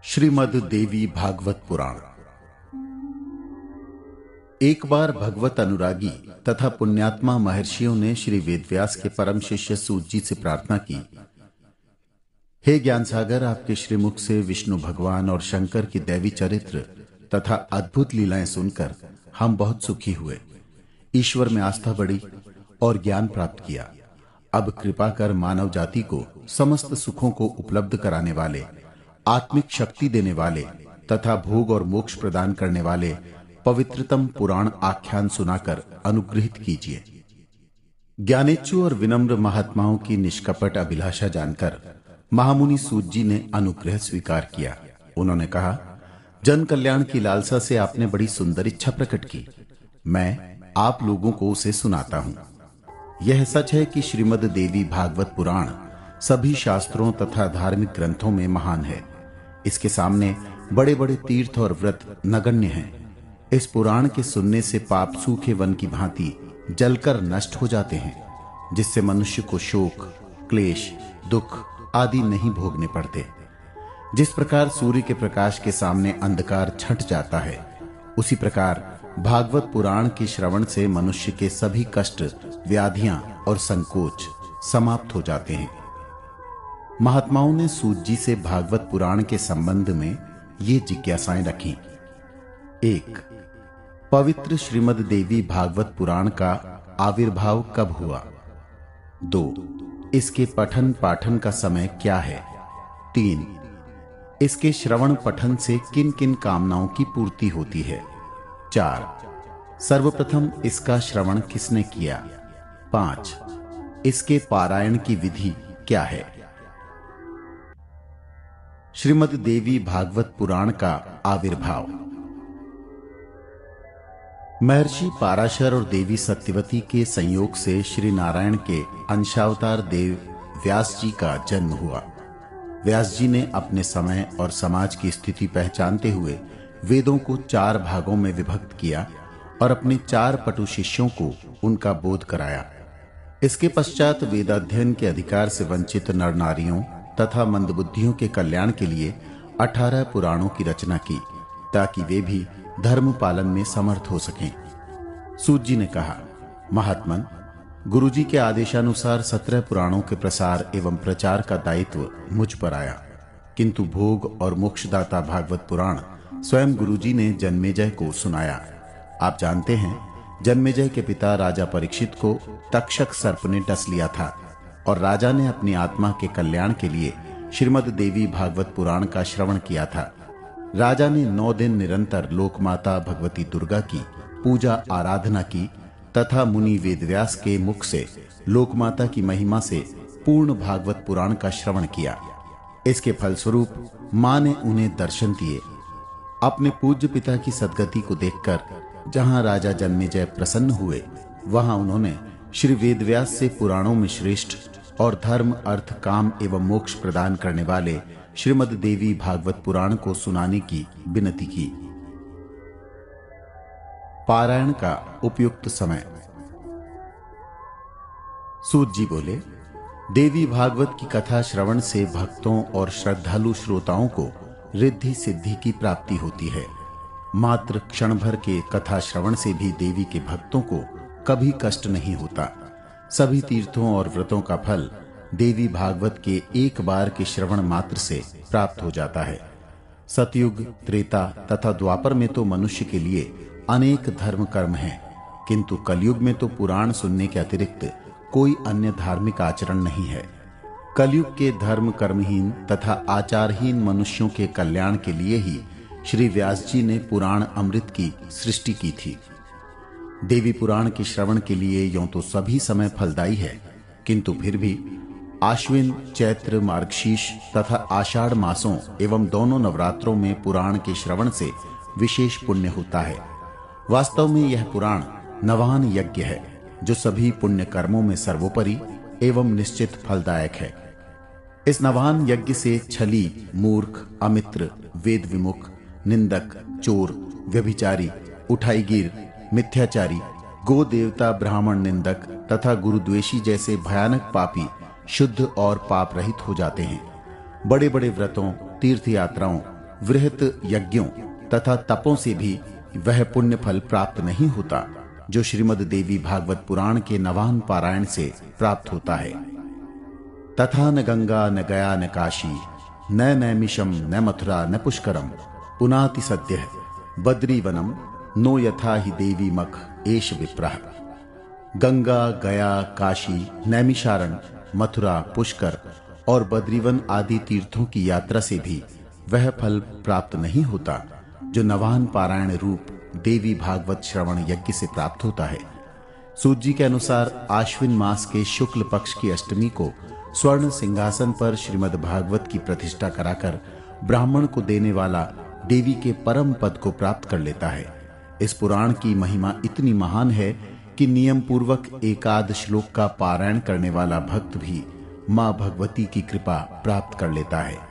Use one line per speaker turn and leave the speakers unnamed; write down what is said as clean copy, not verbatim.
श्रीमद् देवी भागवत पुराण। एक बार भगवत अनुरागी तथा पुण्यात्मा महर्षियों ने श्री वेदव्यास के परम शिष्य सूत जी से प्रार्थना की, हे ज्ञान सागर, आपके श्रीमुख से विष्णु भगवान और शंकर की दैवी चरित्र तथा अद्भुत लीलाएं सुनकर हम बहुत सुखी हुए, ईश्वर में आस्था बढ़ी और ज्ञान प्राप्त किया। अब कृपा कर मानव जाति को समस्त सुखों को उपलब्ध कराने वाले, आत्मिक शक्ति देने वाले तथा भोग और मोक्ष प्रदान करने वाले पवित्रतम पुराण आख्यान सुनाकर अनुग्रहित कीजिए। ज्ञानेच्छु और विनम्र महात्माओं की निष्कपट अभिलाषा जानकर महामुनि सूत जी ने अनुग्रह स्वीकार किया। उन्होंने कहा, जन कल्याण की लालसा से आपने बड़ी सुंदर इच्छा प्रकट की, मैं आप लोगों को उसे सुनाता हूं। यह सच है कि श्रीमद् देवी भागवत पुराण सभी शास्त्रों तथा धार्मिक ग्रंथों में महान है। इसके सामने बड़े बड़े तीर्थ और व्रत नगण्य हैं। इस पुराण के सुनने से पाप सूखे वन की भांति जलकर नष्ट हो जाते हैं, जिससे मनुष्य को शोक, क्लेश, दुख आदि नहीं भोगने पड़ते। जिस प्रकार सूर्य के प्रकाश के सामने अंधकार छंट जाता है, उसी प्रकार भागवत पुराण के श्रवण से मनुष्य के सभी कष्ट, व्याधियां और संकोच समाप्त हो जाते हैं। महात्माओं ने सूत जी से भागवत पुराण के संबंध में ये जिज्ञासाएं रखी। 1. पवित्र श्रीमद् देवी भागवत पुराण का आविर्भाव कब हुआ? 2. इसके पठन पाठन का समय क्या है? 3. इसके श्रवण पठन से किन किन कामनाओं की पूर्ति होती है? 4. सर्वप्रथम इसका श्रवण किसने किया? 5. इसके पारायण की विधि क्या है? श्रीमद् देवी भागवत पुराण का आविर्भाव। महर्षि पाराशर और देवी सत्यवती के संयोग से श्री नारायण के अंशावतार देव व्यास जी का जन्म हुआ। व्यास जी ने अपने समय और समाज की स्थिति पहचानते हुए वेदों को 4 भागों में विभक्त किया और अपने 4 पटु शिष्यों को उनका बोध कराया। इसके पश्चात वेदाध्ययन के अधिकार से वंचित नर नारियों तथा मंदबुद्धियों के कल्याण के लिए 18 पुराणों की रचना की, ताकि वे भी धर्म पालन में समर्थ हो सकें। सूत जी ने कहा, महात्मन, गुरुजी के आदेशानुसार 17 पुराणों के प्रसार एवं प्रचार का दायित्व मुझ पर आया, किंतु भोग और मोक्षदाता भागवत पुराण स्वयं गुरुजी ने जन्मेजय को सुनाया। आप जानते हैं, जन्मेजय के पिता राजा परीक्षित को तक्षक सर्प ने डस लिया था और राजा ने अपनी आत्मा के कल्याण के लिए श्रीमद् देवी भागवत पुराण का श्रवण किया था। राजा ने 9 दिन निरंतर लोकमाता भगवती दुर्गा की पूजा आराधना की तथा मुनि वेदव्यास के मुख से लोकमाता की महिमा से पूर्ण भागवत पुराण का श्रवण किया। इसके फलस्वरूप मां ने उन्हें दर्शन दिए। अपने पूज्य पिता की सद्गति को देखकर जहां राजा जन्मेजय प्रसन्न हुए, वहां उन्होंने श्री वेदव्यास से पुराणों में श्रेष्ठ और धर्म, अर्थ, काम एवं मोक्ष प्रदान करने वाले श्रीमद् देवी भागवत पुराण को सुनाने की विनती की। पारायण का उपयुक्त समय। सूत जी बोले, देवी भागवत की कथा श्रवण से भक्तों और श्रद्धालु श्रोताओं को रिद्धि सिद्धि की प्राप्ति होती है। मात्र क्षण भर के कथा श्रवण से भी देवी के भक्तों को कभी कष्ट नहीं होता। सभी तीर्थों और व्रतों का फल देवी भागवत के एक बार के श्रवण मात्र से प्राप्त हो जाता है। सतयुग, त्रेता तथा द्वापर में तो मनुष्य के लिए अनेक धर्म कर्म हैं, किंतु कलयुग में तो पुराण सुनने के अतिरिक्त कोई अन्य धार्मिक आचरण नहीं है। कलयुग के धर्म कर्महीन तथा आचारहीन मनुष्यों के कल्याण के लिए ही श्री व्यास जी ने पुराण अमृत की सृष्टि की थी। देवी पुराण के श्रवण के लिए यों तो सभी समय फलदायी है, किंतु फिर भी आश्विन, चैत्र, मार्गशीर्ष तथा आषाढ़ मासों एवं दोनों नवरात्रों में पुराण के श्रवण से विशेष पुण्य होता है। वास्तव में यह पुराण नवान यज्ञ है, जो सभी पुण्य कर्मों में सर्वोपरि एवं निश्चित फलदायक है। इस नवान यज्ञ से छली, मूर्ख, अमित्र, वेद विमुख, निंदक, चोर, व्यभिचारी, उठाईगीर, मिथ्याचारी, गो देवता, ब्राह्मण निंदक तथा गुरुद्वेषी जैसे भयानक पापी शुद्ध और पाप रहित हो जाते हैं। बड़े बड़े व्रतों, तीर्थ यात्राओं वृहत यज्ञों तथा तपों से भी वह पुण्य फल प्राप्त नहीं होता जो श्रीमद् देवी भागवत पुराण के नवान पारायण से प्राप्त होता है। तथा न गंगा न गया न काशी न नैमिषम न मथुरा न पुष्करम पुनाति सद्यः बद्रीवनम नो यथा ही देवी मख एष विप्रः। गंगा, गया, काशी, नैमिषारण्य, मथुरा, पुष्कर और बद्रीवन आदि तीर्थों की यात्रा से भी वह फल प्राप्त नहीं होता जो नवान पारायण रूप देवी भागवत श्रवण यज्ञ से प्राप्त होता है। सूत जी के अनुसार आश्विन मास के शुक्ल पक्ष की अष्टमी को स्वर्ण सिंहासन पर श्रीमद् भागवत की प्रतिष्ठा कराकर ब्राह्मण को देने वाला देवी के परम पद को प्राप्त कर लेता है। इस पुराण की महिमा इतनी महान है कि नियम पूर्वक एकाद श्लोक का पारायण करने वाला भक्त भी मां भगवती की कृपा प्राप्त कर लेता है।